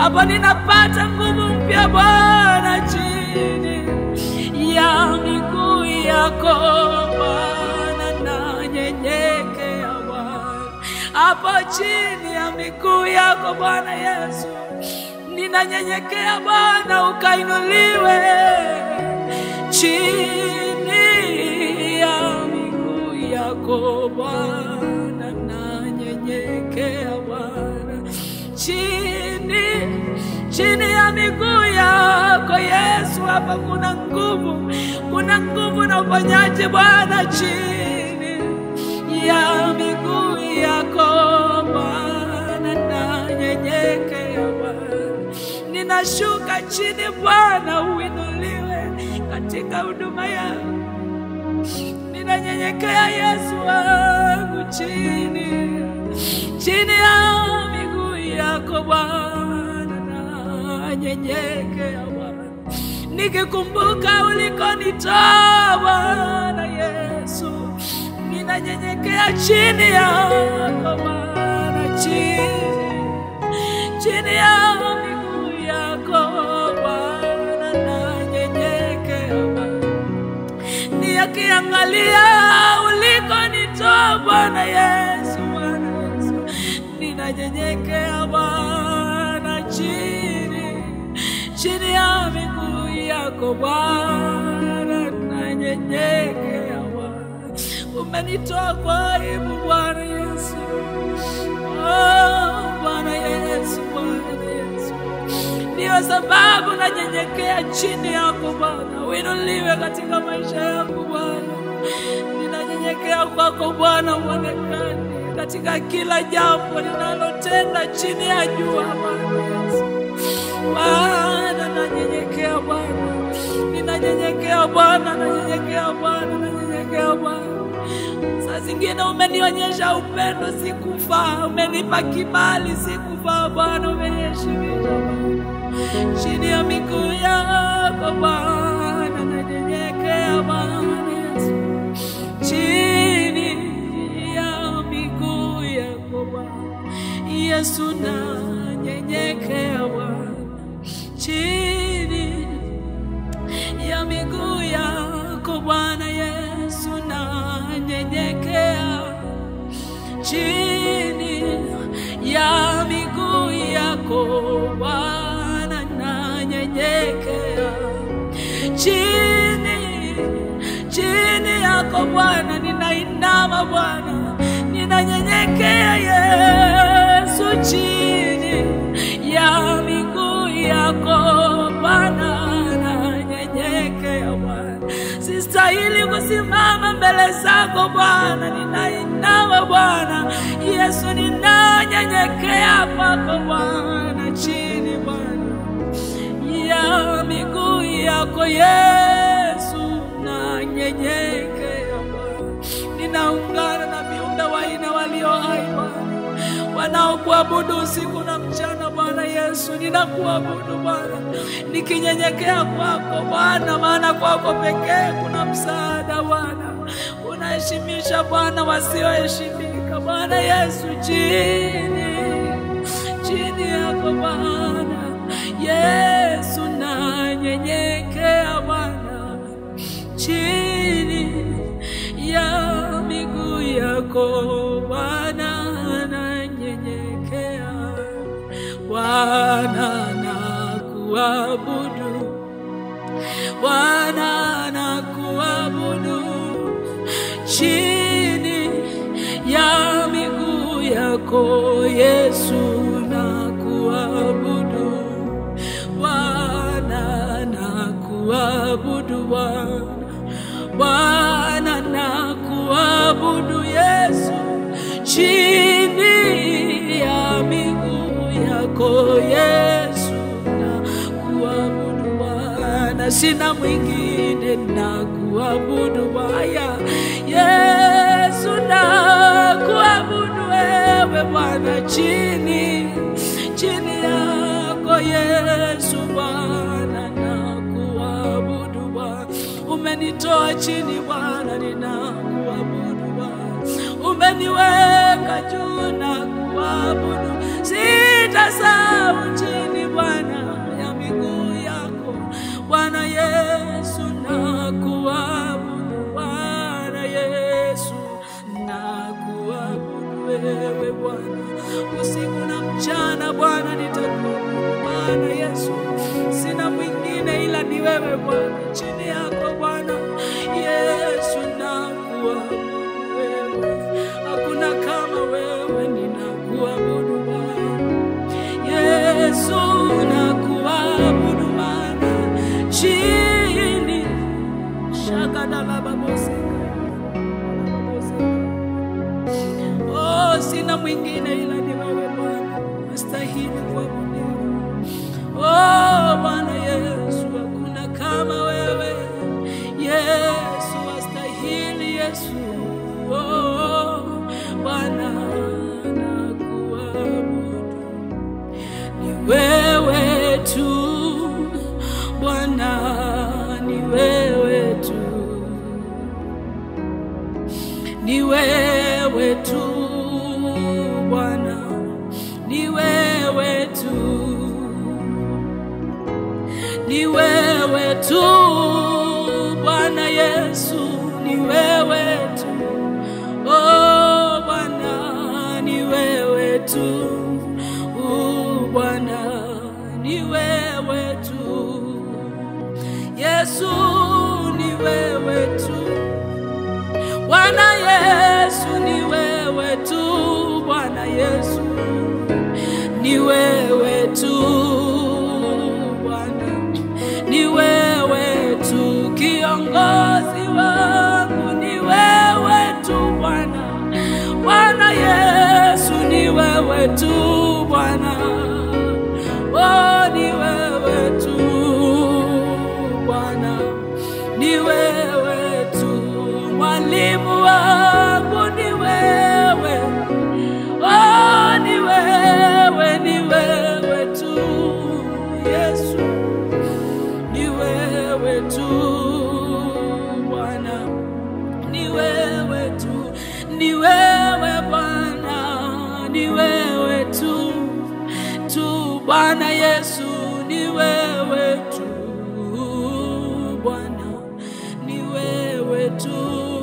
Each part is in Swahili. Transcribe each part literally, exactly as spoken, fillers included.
Hapa ninapata nguvu mpya Bwana, chini ya miguu yako Bwana nanyenyekea Bwana. Hapa chini ya miguu yako Bwana Yesu ninanyenyekea Bwana, ukainuliwe. Chini ya miguu yako Bwana nanyenyekea Bwana. Chini, chini ya miguu yako Yesu, hapa kuna nguvu, kuna nguvu na uponyaji Bwana. Chini ya miguu yako Bwana nanyenyekea Bwana. Ninashuka chini Bwana, uinuliwe katika huduma yangu. Ninanyenyekea Yesu wangu chini, chini ya miguu yako Bwana nanyenyekea Bwana. Nikikumbuka ulikonitoa Bwana Yesu, ninanyenyekea chini yako Bwana, chini, chini ya miguu yako Bwana nanyenyekea Bwana. Nikiangalia ulikonitoa Bwana Yesu, Bwana Yesu, ninanyenyekea Bwana chini, chini ya miguu yako Bwana nanyenyekea Bwana. Umenitoa kwa aibu Bwana Yesu, oh Bwana Yesu, Bwana Yesu, ndio sababu nanyenyekea chini yako Bwana. Uinuliwe katika maisha yangu Bwana. Ninanyenyekea kwako Bwana, uonekane katika kila jambo ninalotenda chini ya jua Bwana Yesu. Bwana nanyenyekea Bwana, ninanyenyekea Bwana, nanyenyekea Bwana, nanyenyekea Bwana. Saa zingine umenionyesha upendo sikufaa, umenipa kibali sikufaa Bwana, umeniheshimisha Bwana. Chini ya miguu yako Bwana nanyenyekea Bwana Yesu. Chini ya miguu yako Bwana Yesu nanyenyekea Bwana. Chini ya miguu yako Bwana Yesu nanyenyekea. Chini ya miguu yako Bwana nanyenyekea. Chini, chini yako Bwana ninainama Bwana, ninanyenyekea Yesu. Chini ya miguu yako Bwana nanyenyekea Bwana. Sistahili kusimama mbele zako Bwana, ninainama Bwana Yesu, ninanyenyekea kwako Bwana. Chini Bwana ya miguu yako Yesu nanyenyekea Bwana. Ninaungana na viumbe wanne walio hai Bwana, wanaokuabudu usiku na mchana Bwana Yesu. Ninakuabudu Bwana nikinyenyekea kwako Bwana, maana kwako pekee kuna msaada Bwana. Unaheshimisha Bwana wasioheshimika Bwana Yesu. Chini, chini yako Bwana Yesu nanyenyekea Bwana. Chini ya miguu yako Bwana nanyenyekea Bwana, nakuabudu Bwana, nakuabudu. Chini ya miguu yako Yesu nakuabudu Bwana, nakuabudu Bwana. Bwana nakuabudu Yesu. Chini ya miguu yako Yesu nakuabudu Bwana, sina mwingine nakuabudu Bwana Yesu, nakuabudu wewe Bwana. Chini, chini yako Yesu Bwana nakuabudu Bwana. Umenitoa chini Bwana, ninakuabudu Bwana. Umeniweka juu na kuabudu, sitasahau chini Bwana. mchana Bwana nitakuabudu, maana Yesu sina mwingine ila ni wewe Bwana. Chini yako Bwana Yesu nakuabudu wewe, hakuna kama wewe, ninakuabudu Bwana Yesu, nakuabudu maana chini shakadala baboseka. Oh, sina mwingine ila ni wewe Bwana, nastahili kuabudiwa. Oh Bwana Yesu, hakuna kama wewe Yesu, wastahili Yesu. Oh Bwana nakuabudu, ni wewe tu Bwana, ni wewe tu, ni wewe tu Bwana, ni wewe tu, ni wewe tu Bwana Yesu, ni wewe tu. Oh Bwana, ni wewe tu. Oh Bwana, ni wewe tu. Yesu, ni wewe tu. Bwana Yesu, ni wewe tu. Bwana Yesu, ni wewe tu. Bwana, ni wewe tu. Kiongozi wangu, ni wewe tu Bwana. Bwana Yesu, ni wewe tu Bwana. Oh, ni wewe tu Bwana, ni wewe tu. Mwalimu wangu, ni wewe. Oh, ni wewe, ni wewe tu Yesu, ni wewe tu Bwana, ni wewe tu, ni wewe Bwana, ni wewe tu tu Bwana Yesu, ni wewe tu Bwana, ni wewe tu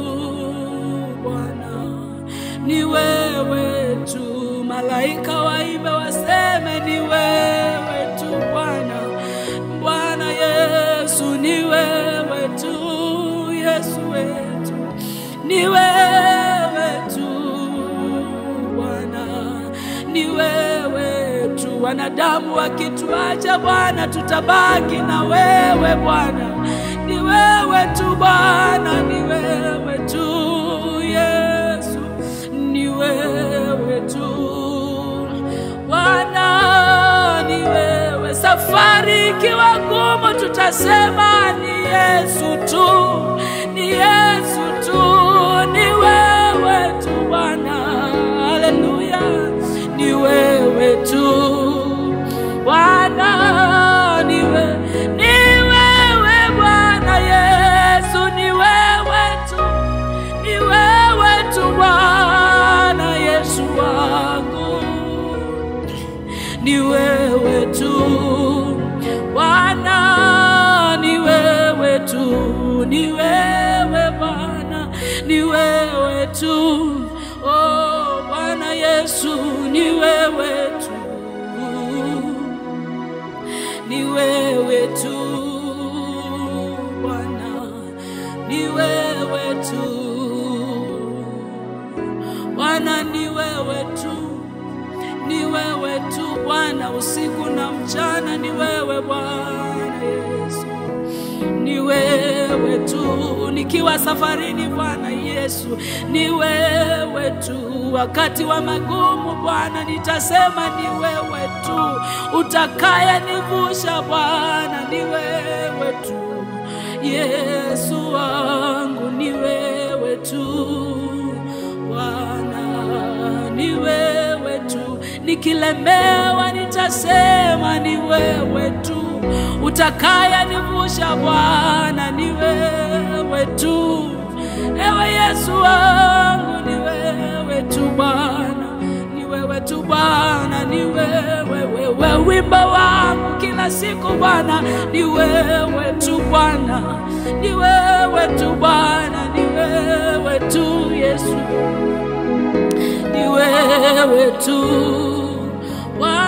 Bwana, ni wewe tu. Malaika waimbe waseme ni wewe tu Bwana. Bwana Yesu, ni wewe tu. Yesu wetu, ni wewe tu Bwana, ni wewe tu. Wanadamu wakituacha Bwana, tutabaki na wewe Bwana. Ni wewe tu Bwana, ni wewe tu Yesu, ni wewe tu Bwana, ni wewe. Safari ikiwa ngumu, tutasema ni Yesu tu, ni Yesu tu, ni wewe tu Bwana. Haleluya, ni wewe tu Bwana, ni wewe, ni wewe Bwana Yesu, ni wewe tu, ni wewe tu Bwana Yesu wangu, ni wewe tu Bwana, ni wewe tu, ni wewe Bwana, ni wewe tu. Oh Bwana Yesu, ni wewe tu, ni wewe tu Bwana, ni wewe tu Bwana, ni wewe tu, ni wewe tu Bwana. Usiku na mchana ni wewe Bwana Yesu, ni wewe tu. Nikiwa safarini Bwana Yesu, ni wewe tu. Wakati wa magumu Bwana, nitasema ni wewe tu. Utakaye nivusha Bwana, ni wewe tu. Yesu wangu, ni wewe tu Bwana, ni wewe tu. Nikilemewa nitasema ni wewe tu. Utakaye nivusha Bwana, ni wewe tu. Ewe Yesu wangu, ni wewe tu Bwana, ni wewe tu Bwana, ni wewe. Wewe wimbo wangu kila siku Bwana, ni wewe tu Bwana, ni wewe tu Bwana, ni wewe tu Yesu, ni wewe tu Bwana.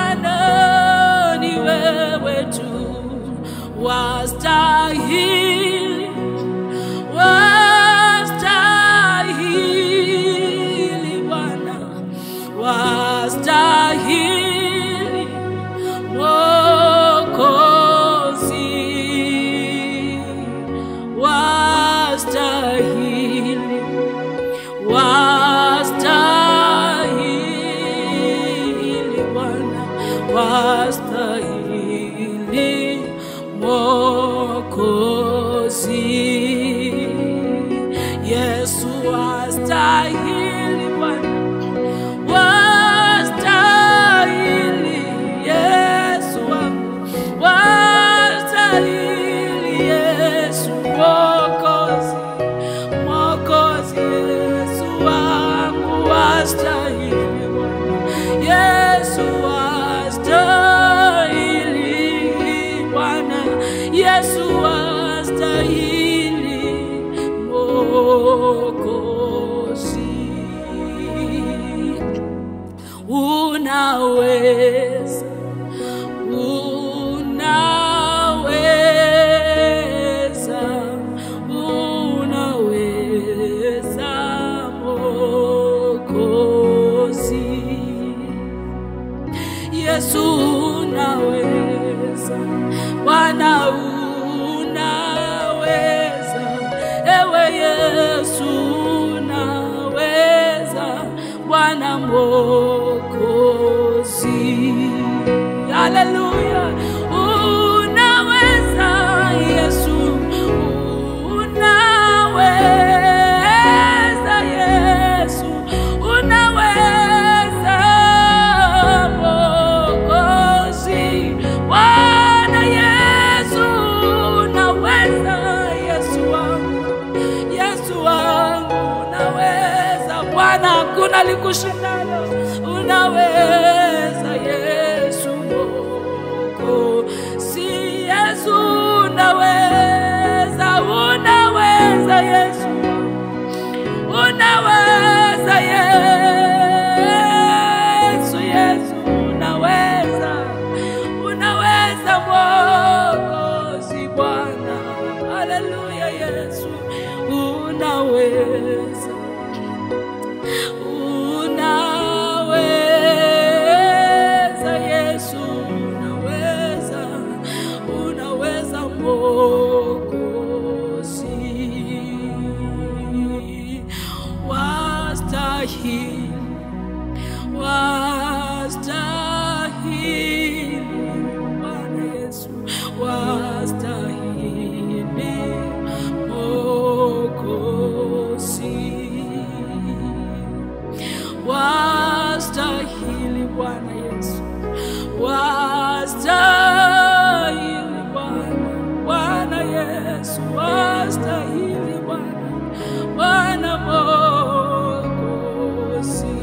wastahili Mwokozi. Yesu wastahili Bwana, wastahili Yesu wangu, wastahili Yesu Mwokozi, Mwokozi Yesu wangu, wastahili Bwana, Yesu wastahili Bwana, Yesu wastahili Mwokozi. Unaweza, unaweza, unaweza Mwokozi. Yesu unaweza, Bwana unaweza, ewe Yesu unaweza, Bwana Mwokozi. Haleluya. Unaweza Yesu, unaweza Yesu, unaweza Mwokozi. Bwana Yesu unaweza, Yesu wangu, Yesu wangu unaweza Bwana, hakuna likushindana. Unaweza Yesu Mwokozi, Yesu unaweza, unaweza Yesu, unaweza Yesu, Yesu unaweza, unaweza Mwokozi Bwana. Haleluya. Yesu unaweza, unaweza Yesu unaweza, unaweza Mwokozi. Wastahili, wastahili Bwana Yesu, wastahili Mwokozi. Wastahili Bwana Yesu, wastahili Bwana, Bwana Yesu wastahili Bwana, Bwana Mwokozi.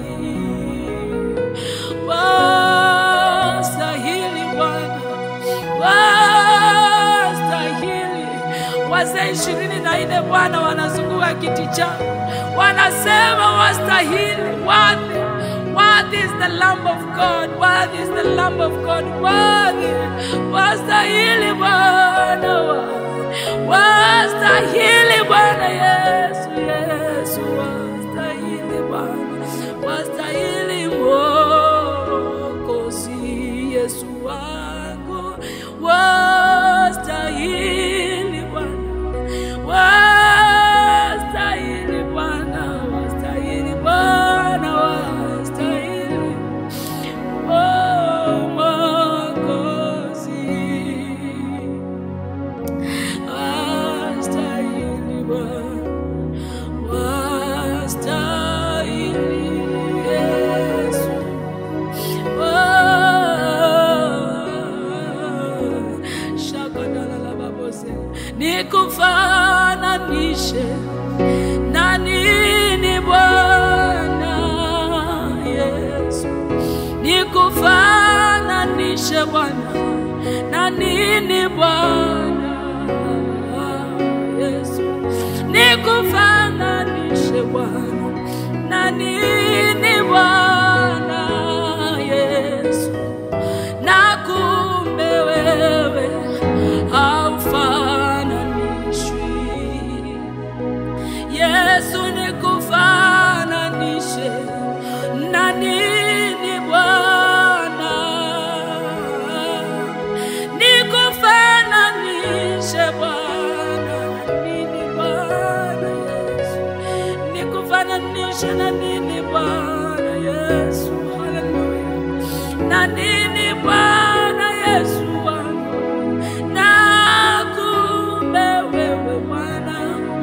Wastahili Bwana, wastahili. Wazee ishirini na nne Bwana wanazunguka kiti chako, wanasema wastahili. Worthy, worthy is the Lamb of God, worthy is the Lamb of God, worthy, wastahili Bwana, wastahili Bwana Yesu, Yesu wastahili Bwana, wastahili Mwokozi. Yesu wangu wastahili Bwana, wastahili Bwana, wastahili Bwana, wastahili Mwokozi, wastahili Bwana, wastahili Yesu. Nikufananishe na nini Bwana Yesu, nikufananishe Bwana na nini Bwana Yesu, nikufananishe Bwana na nini Bwana Yesu, na kumbe wewe haufananishwi. Yesu nikufananishe na nini Bwana, nikufananishe Bwana na nini Bwana Yesu, nikufananishe na nini Bwana Yesu. Haleluya. Na nini Bwana Yesu wangu, na kumbe wewe Bwana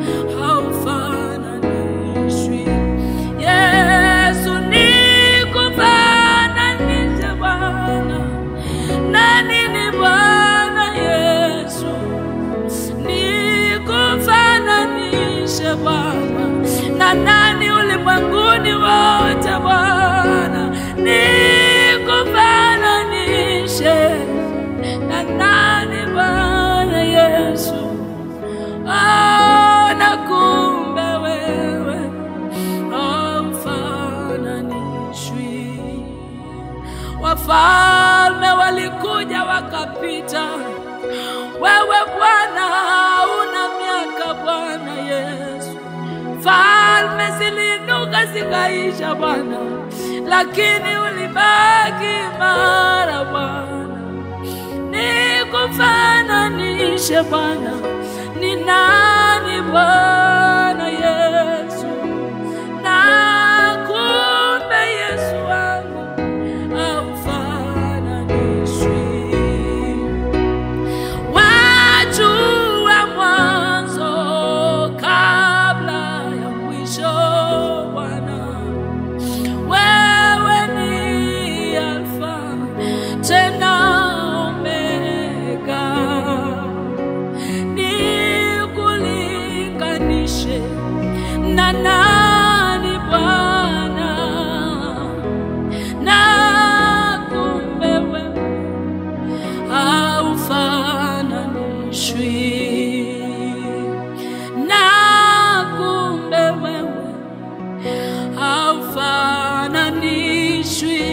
haufananishwi. Yesu nikufananishe Bwana na nini Bwana Yesu, nikufananishe Bwana na nani ulimwenguni wote Bwana, nikufananishe na nani Bwana Yesu. Oh, na kumbe wewe haufananishwi. Wafalme walikuja wakapita, wewe Bwana una miaka Bwana Yesu. Falme ziliinuka zikaisha Bwana, lakini ulibaki imara Bwana. Nikufananishe Bwana, ni nani Bwana Yesu? Na kumbe Yesu wangu haufananishwi. Wajua mwanzo kabla ya mwisho Bwana, wewe ni Alfa tena Omega. Nikulinganishe na nani Bwana? Na kumbe wewe haufananishwi. Na kumbe wewe haufananishwi.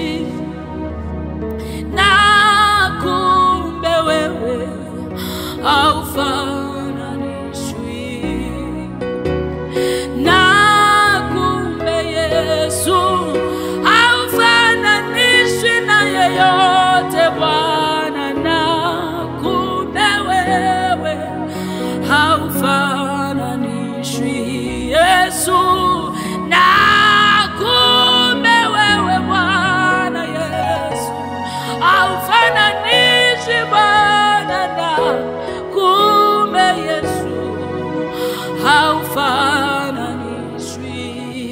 Na kumbe wewe haufananishwi. Na kumbe Yesu haufananishwi na yeyote Bwana. Na kumbe wewe haufananishwi Yesu. Na kumbe wewe Bwana Yesu haufananishwi Bwana. Na kumbe Yesu haufananishwi.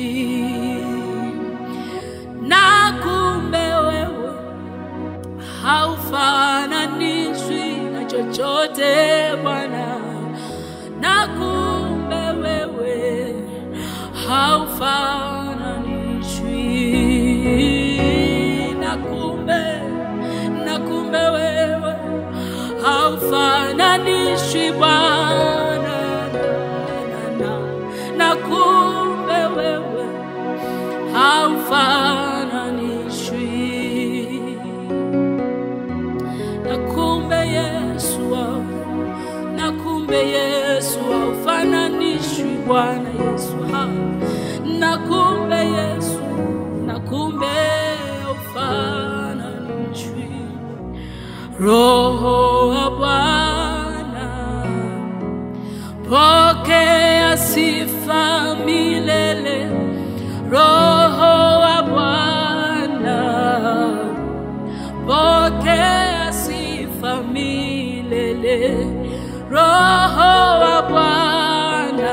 Na kumbe wewe haufananishwi na chochote Bwana. Na kumbe wewe haufananishwi. Na kumbe, na kumbe wewe haufananishwi Bwana. Na kumbe wewe haufananishwi. Na kumbe Yesu wangu, na kumbe Yesu haufananishwi Bwana Yesu. Na kumbe Yesu, na kumbe haufananishwi. Roho wa Bwana pokea sifa milele. Roho wa Bwana pokea sifa milele. Roho wa Bwana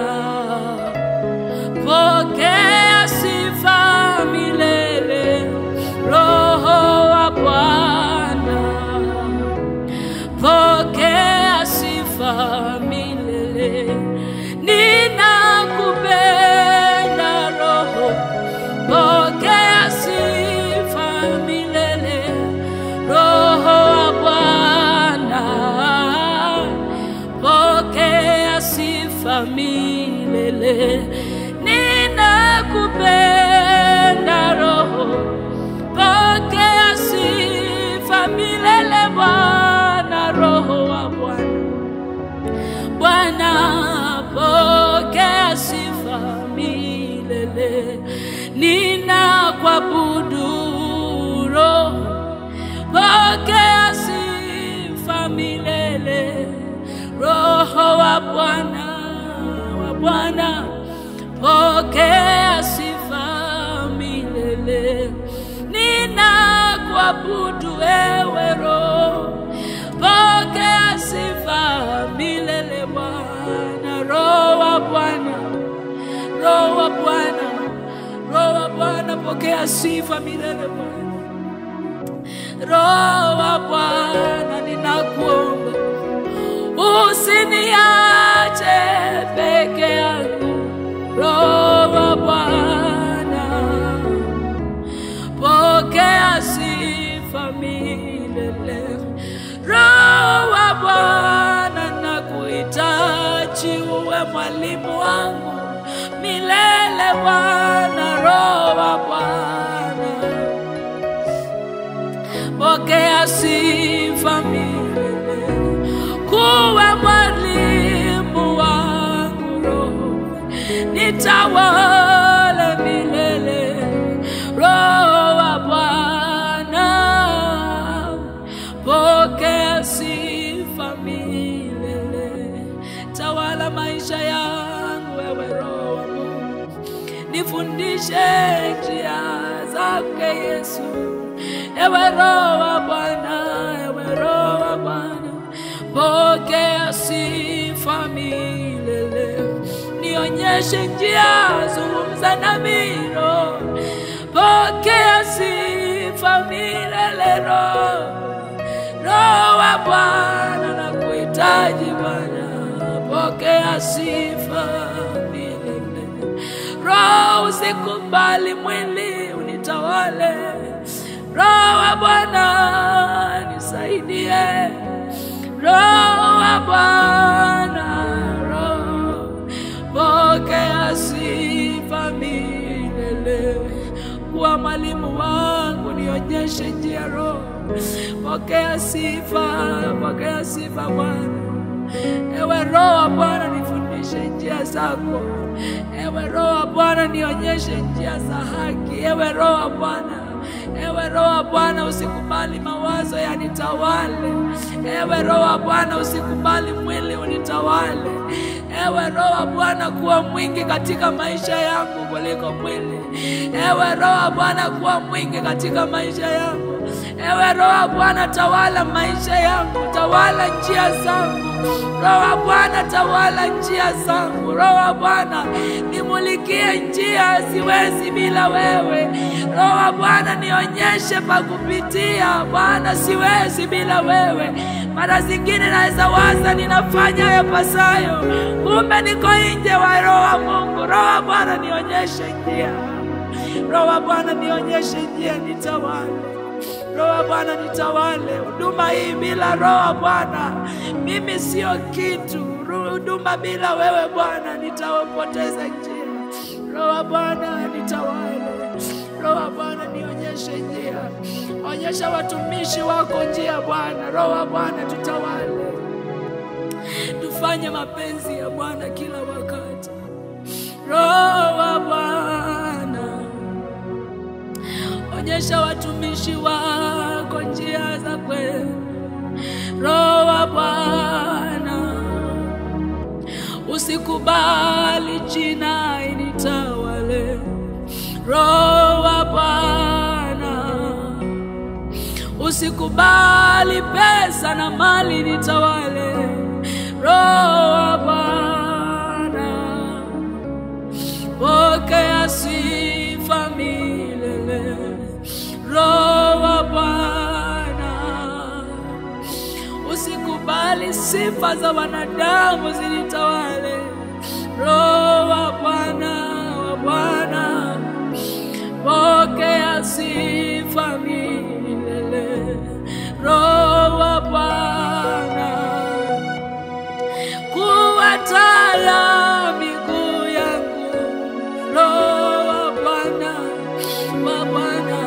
pokea sifa milele. Roho wa Bwana pokea sifa milele. Ninakupenda Roho, pokea sifa milele. Roho wa Bwana pokea sifa milele. Ninakupenda Roho, pokea sifa milele Bwana. Roho wa Bwana, Bwana pokea sifa milele. Ninakuabudu Roho, pokea sifa milele. Roho wa Bwana, wa Bwana pokea sifa milele. Ninakuabudu wewe Roho wa Bwana, Roho wa Bwana, pokea sifa milele Bwana. Roho wa Bwana, ninakuomba usiniache peke yangu. Roho wa Bwana, pokea sifa milele. Roho wa Bwana, nakuhitaji uwe mwalimu wangu milele Bwana. Roho wa Bwana, pokea sifa milele. Kuwa mwalimu wangu Roho, nitawale milele. Roho wa Bwana, pokea sifa milele. Tawala maisha yangu ewe Roho wa Mungu, nifundishe njia zake Yesu. Ewe Roho wa Bwana, ewe Roho wa Bwana, pokea sifa milele. Nionyeshe njia, zungumza nami Roho, pokea sifa milele. Roho, Roho wa Bwana, nakuhitaji Bwana, pokea sifa milele. Roho, usikubali mwili unitawale. Roho wa Bwana, nisaidie. Roho wa Bwana, Roho, pokea sifa milele. Kuwa mwalimu wangu, nionyeshe njia Roho, pokea sifa, pokea sifa Bwana. Ewe Roho wa Bwana, nifundishe njia zako. Ewe Roho wa Bwana, nionyeshe njia za haki. Ewe Roho wa Bwana, ewe Roho wa Bwana, usikubali mawazo yanitawale. Ewe Roho wa Bwana, usikubali mwili unitawale. Ewe Roho wa Bwana, kuwa mwingi katika maisha yangu kuliko mwili. Ewe Roho wa Bwana, kuwa mwingi katika maisha yangu. Ewe Roho wa Bwana, tawala maisha yangu, tawala njia zangu. Roho wa Bwana, tawala njia zangu. Roho wa Bwana, nimulikie njia, siwezi bila wewe. Roho wa Bwana, nionyeshe pa kupitia Bwana, siwezi bila wewe. Mara zingine naweza waza ninafanya yapasayo, kumbe niko nje wa Roho wa Mungu. Roho wa Bwana, nionyeshe njia. Roho wa Bwana, nionyeshe njia, nitawale. Roho wa Bwana, nitawale. Huduma hii bila Roho wa Bwana, mimi sio kitu. Huduma bila wewe Bwana, nitapoteza njia. Roho wa Bwana, nitawale. Roho wa Bwana, nionyeshe njia. Onyesha watumishi wako njia Bwana. Roho wa Bwana, tutawale. Tufanye mapenzi ya Bwana kila wakati. Roho wa Bwana, onyesha watumishi wako njia za kweli. Roho wa Bwana, usikubali jina initawale. Roho wa Bwana, usikubali pesa na mali nitawale. Roho wa Bwana, pokea sifa milele. Roho wa Bwana, usikubali sifa za wanadamu zinitawale. Roho wa Bwana, wa Bwana, pokea sifa milele. Roho wa Bwana, kuwa taa ya miguu yangu. Roho wa Bwana, wa Bwana,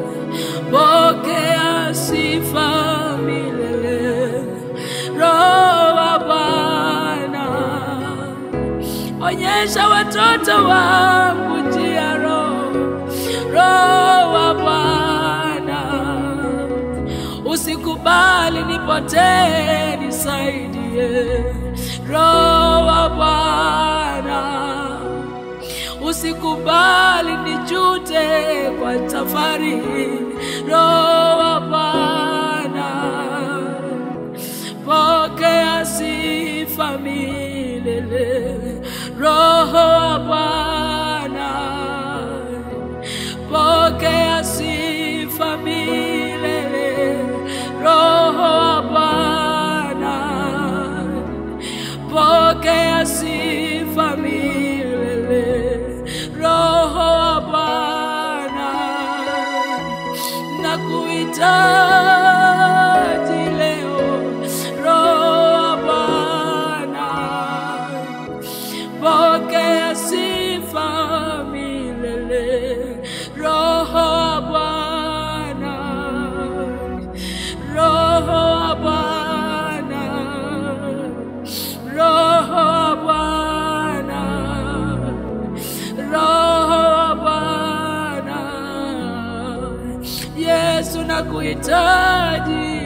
pokea sifa milele. Roho wa Bwana, onyesha watoto wangu njia. Roho, Roho wa Bwana, usikubali nipotee, nisaidie. Roho wa Bwana, usikubali nijute kwa safari. Roho wa Bwana, pokea sifa milele. Roho wa Bwana, nakuhitaji leo, Roho Bwana, pokea sifa milele, Roho Bwana, Roho Bwana, Roho Bwana, Roho Bwana, Yesu nakuhitaji,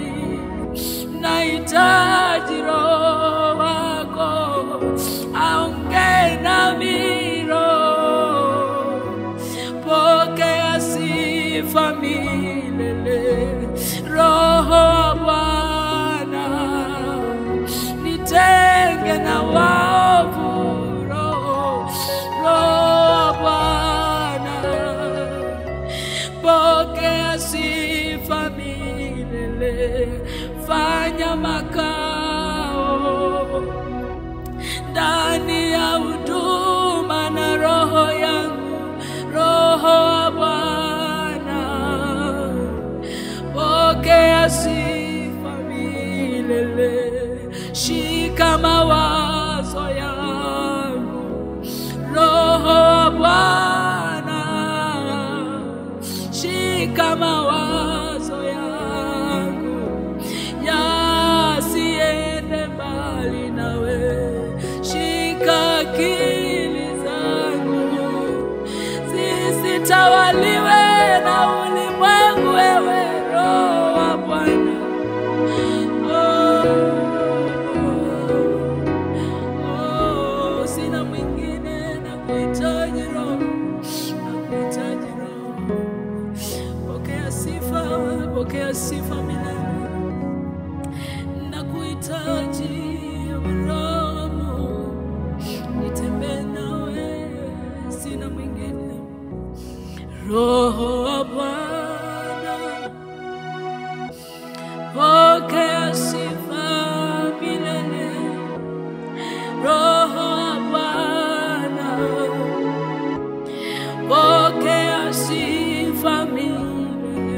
nahitaji Roho wako aongee nami, Roho, pokea sifa milele, Roho Bwana, nitenge na waovu, Roho, Roho Bwana, pokea sifa milele, fanya makao ndani ya huduma na roho yangu, Roho Bwana, pokea sifa milele, shika mawazo yangu, Roho Bwana, shika mawazo yangu, yasiende mbali nawe, shika akili zangu, zisitawaliwe na ulimwengu, wewe Roho wa Bwana. Oh, oh, sina mwingine, nakuhitaji Roho, nakuhitaji Roho, pokea sifa, pokea sifa milele, nakuhitaji Roho, nitembee nawe, sina mwingine, Roho wa Bwana, pokea sifa milele, Roho wa Bwana, pokea sifa milele.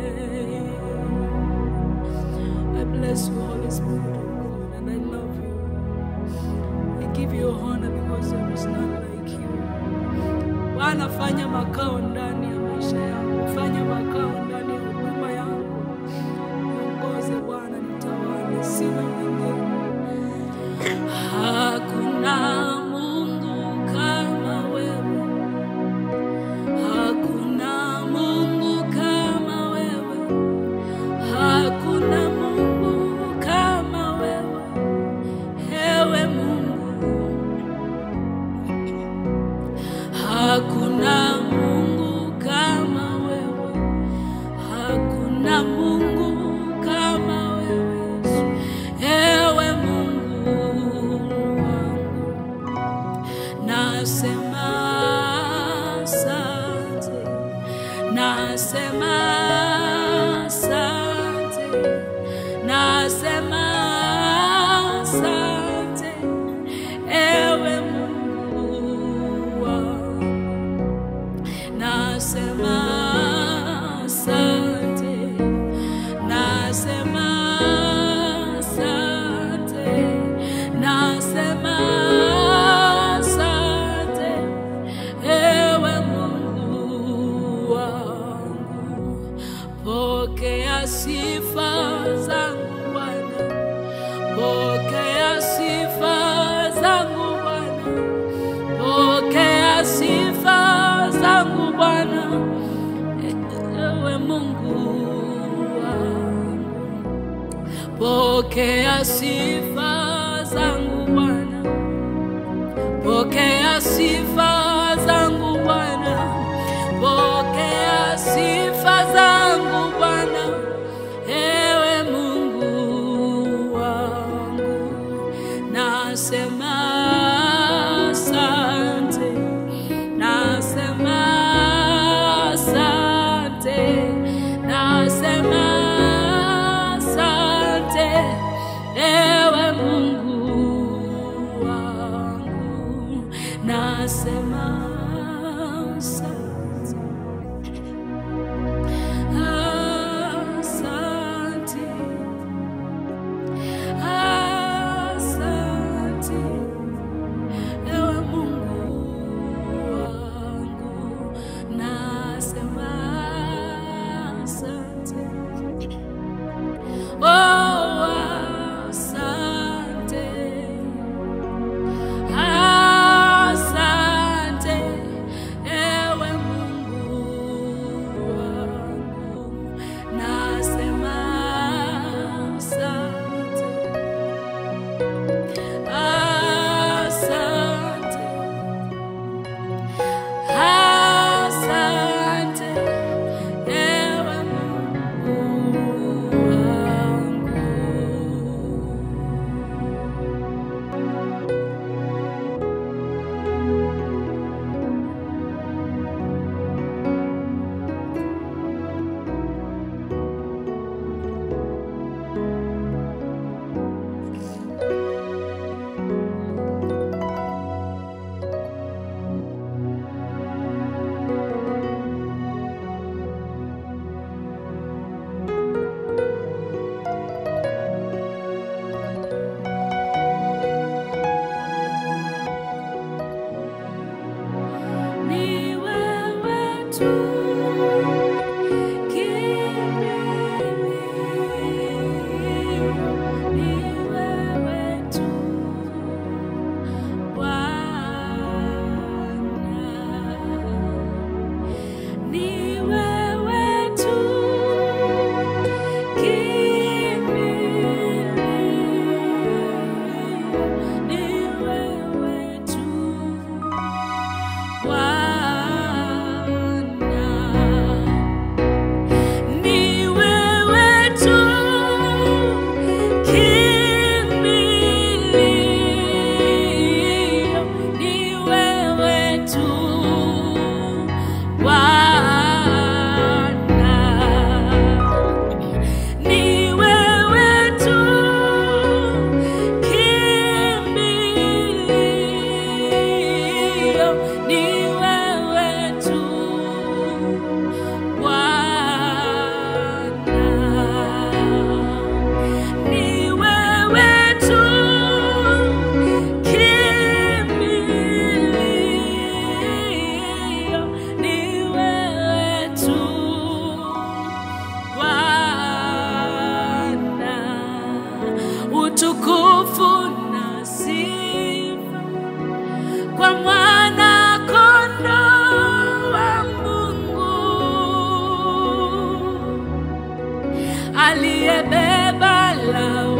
I bless you, Holy Spirit of God, and I love you. I give you honor because there is none like you. Bwana, fanya makao ndani ya maisha yangu, fanya makao ndani ya huduma yangu, niongoze Bwana, nitawale, sina mwingine. Hakuna Mungu kama wewe, hakuna Mungu kama wewe, hakuna Mungu kama wewe, ewe Mungu, hakuna Mungu kama wewe, hakuna Mungu kama wewe, ewe Mungu wangu, nasema asante, nasema asante, nasema asante, ewe Mungu wangu, nasema asante, nasema asante, nasema asante, ewe Mungu wangu, pokea sifa zangu Bwana, pokea sifa zangu Bwana, pokea sifa zangu Bwana, ewe Mungu wangu, pokea sifa zangu Bwana, pokea sifa zangu Bwana, pokea sifa zangu Bwana, ewe Mungu wangu, nasema asante, nasema asante, nasema asante, ewe Mungu wangu, nasema Oh, asante, asante, ewe Mungu wangu, nasema asante, asante, asante, ewe Mungu wangu. Ni wewe tu kimbilio, ni wewe tu Bwana, ni wewe tu kimbilio, ni wewe tu Bwana, ni wewe tu kimbilio, ni wewe tu Bwana, ni wewe tu kimbilio, ni wewe tu Bwana, ni wewe tu kimbilio, ni wewe tu Bwana. Utukufu na sifa kwa mwana kondoo wa Mungu aliyebeba lawa